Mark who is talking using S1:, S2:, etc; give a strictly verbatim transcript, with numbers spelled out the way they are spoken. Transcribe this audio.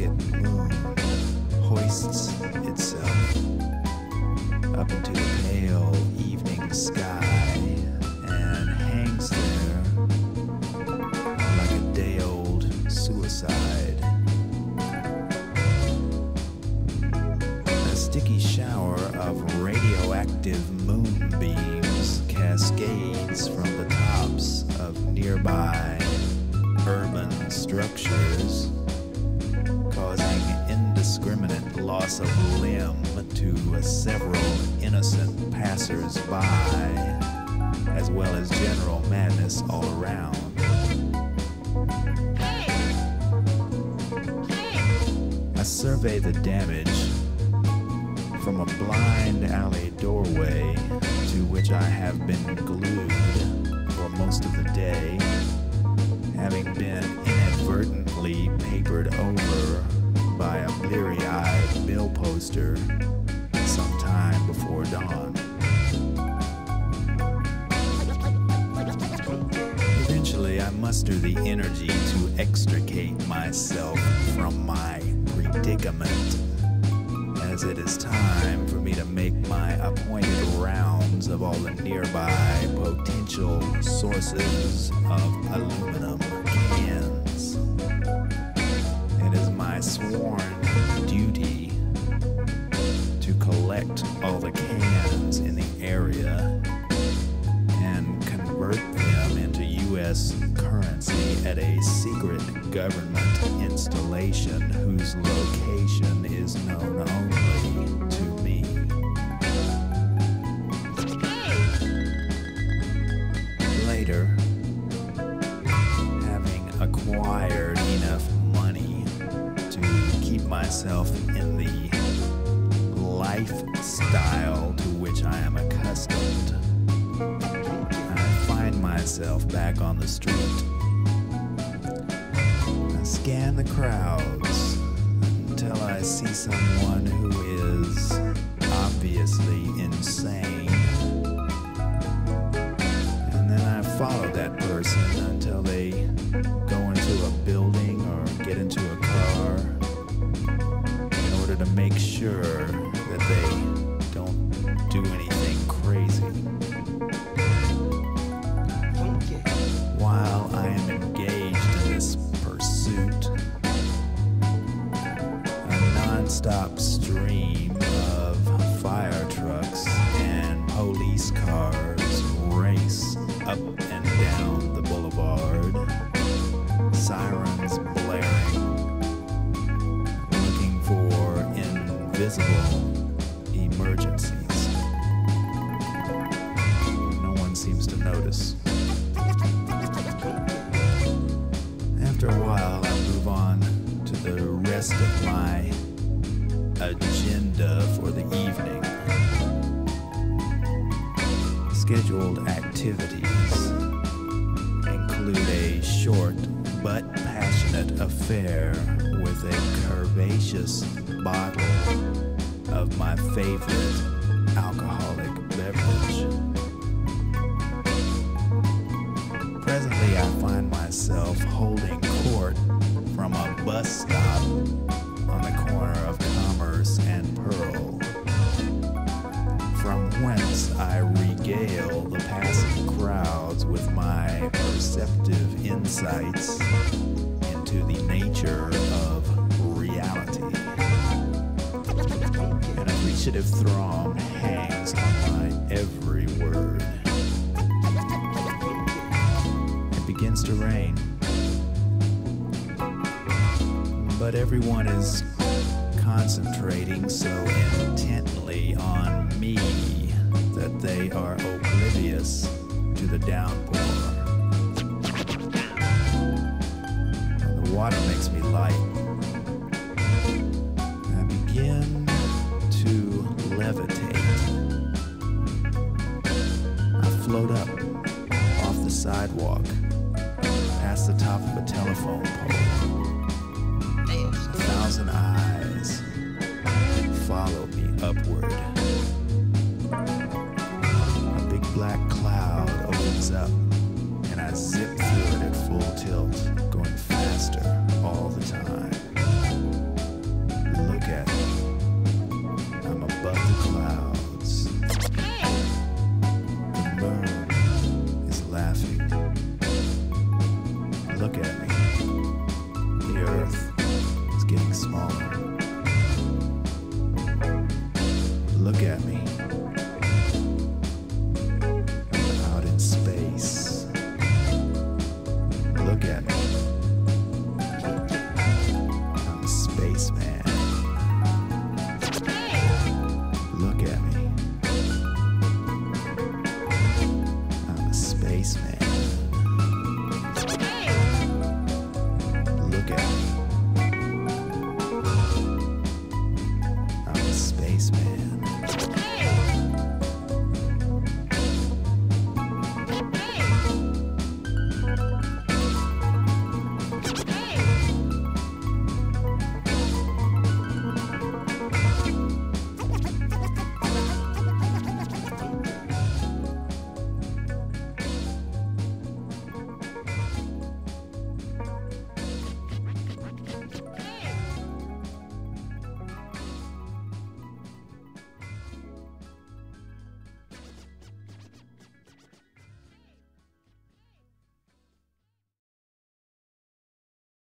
S1: pocket moon hoists itself up into the pale evening sky and hangs there like a day-old suicide. A sticky shower of radioactive moonbeams cascades from the tops of nearby urban structures, causing indiscriminate loss of limb to several innocent passers-by, as well as general madness all around. I survey the damage from a blind alley doorway to which I have been glued for most of the day, having been inadvertently papered over by a bleary-eyed bill poster some time before dawn. Eventually, I muster the energy to extricate myself from my predicament, as it is time for me to make my appointed rounds of all the nearby potential sources of aluminum cans. It is my sworn duty to collect all the cans in the area and convert them into U S currency at a secret government installation whose location is known only to me. Later, having acquired enough money to keep myself in the lifestyle to which I am accustomed, I find myself back on the street. I scan the crowds until I see someone who is obviously insane. And then I follow that person until they go into a building or get into a car in order to make sure that they don't do anything crazy. While I am engaged in this pursuit, a non-stop stream of fire trucks and police cars race up and down the boulevard, sirens blaring, looking for invisible emergencies. No one seems to notice. After a while, I move on to the rest of my agenda for the evening. Scheduled activities include a short but passionate affair with a curvaceous bottle of my favorite alcoholic beverage. Presently, I find myself holding court from a bus stop on the corner of Commerce and Pearl, from whence I regale the passing crowds with my perceptive insights into the nature of reality. An appreciative throng hangs on my every word. It begins to rain, but everyone is concentrating so intently on me that they are oblivious to the downpour. The water makes me light. I begin to levitate. I float up off the sidewalk, past the top of a telephone pole. A thousand eyes follow me upward. A big black cloud opens up, and I zip through it at full tilt, going faster all the time.